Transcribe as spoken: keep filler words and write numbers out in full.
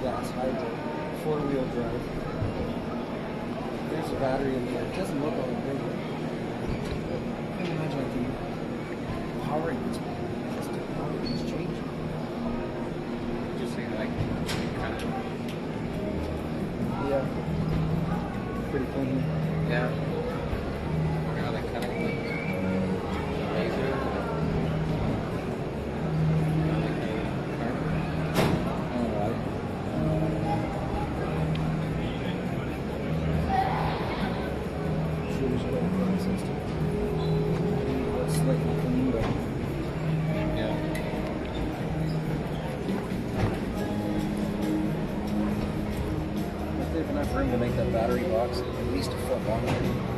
gas hybrid, four-wheel drive. There's a battery in there. It doesn't look all that big. I can imagine I can power it. Just the power is changing. Just saying, like, kind of. Yeah. Pretty clean. Yeah. How they kind of like laser. Like a car. Alright. Sure, there's a little process to it. That's slightly clean, but Yeah. they have enough room to make that battery box at least a foot longer.